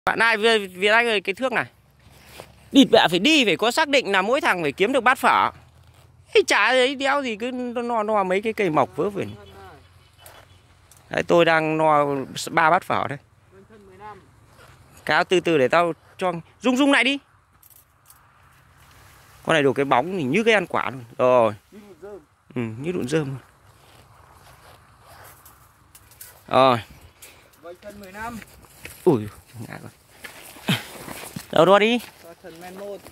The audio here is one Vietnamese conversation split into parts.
Bạn ai Việt Anh ơi, cái thước này địt bẹ phải đi, phải có xác định là mỗi thằng phải kiếm được bát phở. Cái chả ấy đéo gì cứ no mấy cái cây mọc vớ vẩn. Đấy, tôi đang no 3 bát phở đây. Cáo từ từ để tao cho rung lại đi. Con này đổ cái bóng thì như cái ăn quả luôn. Rồi. Như đụn rơm. Rồi. Thân 15. Ui, ngại rồi. Đâu đo đi. Thần men 1.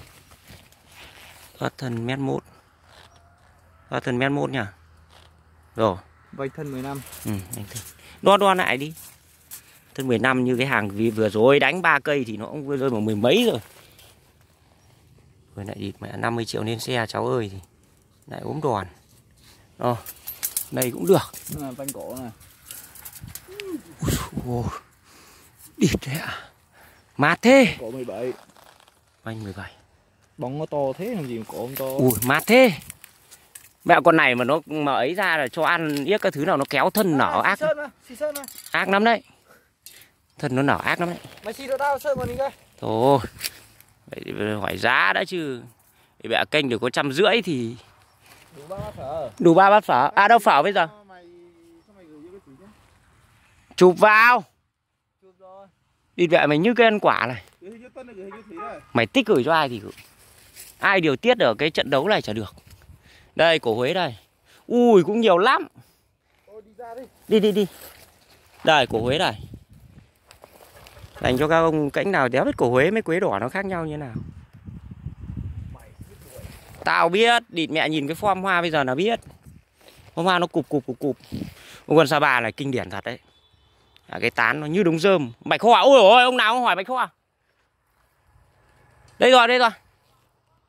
Thần men 1. Thần men 1 nhỉ. Rồi. Vạch thân 15. Đo lại đi. Thân 15 như cái hàng vừa rồi đánh 3 cây thì nó cũng vừa rơi vào 10 mấy rồi. Rồi lại địt mẹ 50 triệu lên xe cháu ơi thì lại ốm đòn. Đây cũng được. Vành cổ này. Địt đấy ạ. Mát thế. Cổ 17. Vành 17. Bóng nó to thế làm gì mà cổ không to. Ui mát thế. Mẹ con này mà nó ấy ra là cho ăn yếc cái thứ nào nó kéo thân nở ác. Ác lắm đấy. Thân nó nở ác lắm đấy. Mày xì cho tao sơn một đi coi. Thôi. Vậy hỏi giá đã chứ. Mẹ kênh được có 150 thì Đủ 3 bát phở. Đủ 3 bát phở. À đâu phở bây giờ? Chụp vào. Chụp rồi. Địt mẹ mày như cái ăn quả này. Mày tích gửi cho ai thì gửi. Ai điều tiết ở cái trận đấu này chả được. Đây cổ Huế đây. Ui cũng nhiều lắm. Đi. Đây cổ Huế đây. Dành cho các ông cãnh nào đéo biết cổ Huế với quế đỏ nó khác nhau như thế nào. Tao biết, địt mẹ nhìn cái form hoa bây giờ là biết. Form hoa nó cụp. Ông con Sa Bà này kinh điển thật đấy. Cái tán nó như đống rơm. Bạch Khoa, ôi ôi ông nào hỏi Bạch Khoa. Đây rồi.